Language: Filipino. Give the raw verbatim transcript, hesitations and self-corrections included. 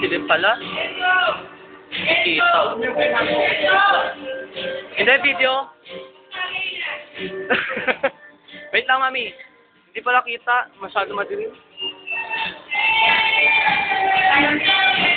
madilim pala. Kita. Hindi, video. Wait lang, mami. Hindi pala kita. Masyado madilim.